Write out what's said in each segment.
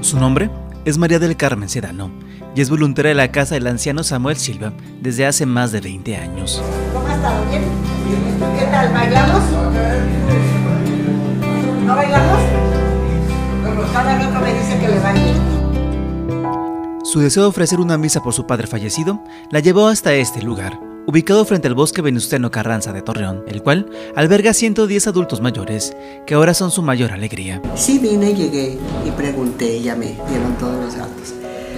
Su nombre es María del Carmen Sedano y es voluntaria de la casa del anciano Samuel Silva desde hace más de 20 años. ¿Cómo ha estado? ¿Bien? ¿Qué tal? ¿Bailamos? ¿No bailamos? Cada loco me dice que le baile. Su deseo de ofrecer una misa por su padre fallecido la llevó hasta este lugar, ubicado frente al Bosque Venustiano Carranza de Torreón, el cual alberga 110 adultos mayores, que ahora son su mayor alegría. Sí, vine, llegué y pregunté, ya me dieron todos los datos.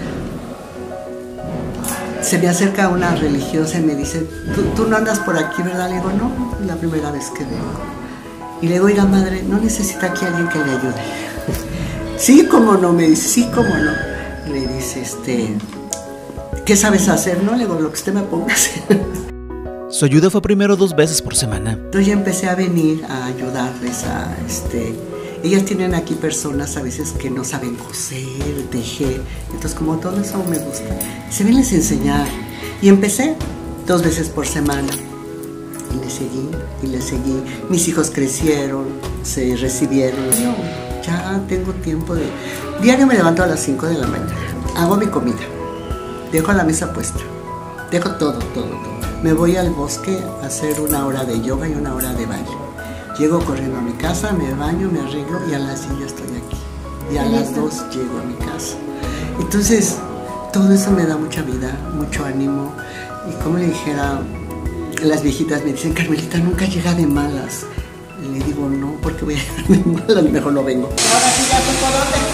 Se me acerca una religiosa y me dice, ¿Tú no andas por aquí, ¿verdad? Le digo, no, es la primera vez que vengo. Y le digo, oiga, madre, ¿no necesita aquí alguien que le ayude? Sí, cómo no, me dice, sí, cómo no. Le dice, ¿qué sabes hacer? No, le digo, lo que usted me ponga a hacer. Su ayuda fue primero 2 veces por semana. Entonces ya empecé a venir a ayudarles a, ellas tienen aquí personas a veces que no saben coser, tejer, entonces como todo eso me gusta, se venles a enseñar. Y empecé 2 veces por semana. Y le seguí. Mis hijos crecieron, se recibieron. Yo ya tengo tiempo de... Diario me levanto a las 5 de la mañana, hago mi comida, dejo la mesa puesta, dejo todo. Me voy al bosque a hacer 1 hora de yoga y 1 hora de baile. Llego corriendo a mi casa, me baño, me arreglo y a las 10 ya estoy aquí. Y a las 2 llego a mi casa. Entonces, todo eso me da mucha vida, mucho ánimo. Y como le dijera, las viejitas me dicen, Carmelita, nunca llega de malas. Le digo, no, porque voy a llegar de malas, mejor no vengo. Ahora sí ya supo dónde.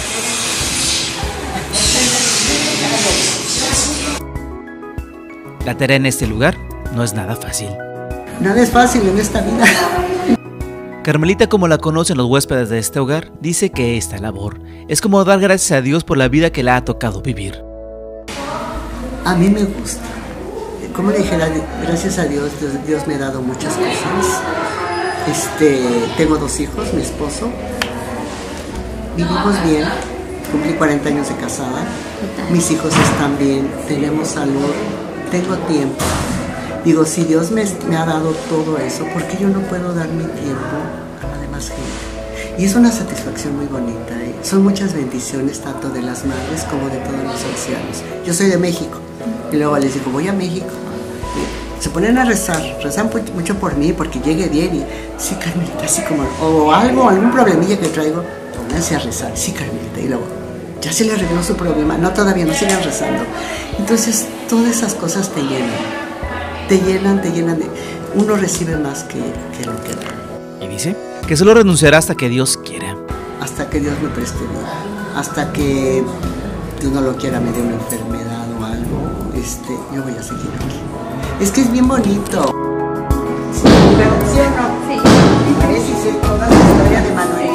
La tarea en este lugar no es nada fácil. Nada es fácil en esta vida. Carmelita, como la conocen los huéspedes de este hogar, dice que esta labor es como dar gracias a Dios por la vida que le ha tocado vivir. A mí me gusta. Como le dijera, gracias a Dios, Dios me ha dado muchas cosas. Tengo 2 hijos, mi esposo. Vivimos bien. Cumplí 40 años de casada. Mis hijos están bien. Tenemos salud. Tengo tiempo. Digo, si Dios me ha dado todo eso, ¿por qué yo no puedo dar mi tiempo a la demás gente? Y es una satisfacción muy bonita. Son muchas bendiciones, tanto de las madres como de todos los ancianos. Yo soy de México. Y luego les digo, voy a México. Y se ponen a rezan mucho por mí, porque llegue bien. Y sí, Carmelita, así como, o algún problemilla que traigo, pónganse a rezar. Sí, Carmelita. Y luego, ya se le arregló su problema. No, todavía no, sigan rezando. Entonces, todas esas cosas te llenan. Te llenan de... Uno recibe más que lo que da. Y dice que solo renunciará hasta que Dios quiera. Hasta que Dios me preste vida. Hasta que Dios no lo quiera, me dé una enfermedad o algo, yo voy a seguir aquí. Es que es bien bonito. ¿Sí o no? Sí. Y parece ser toda la historia de Manuel.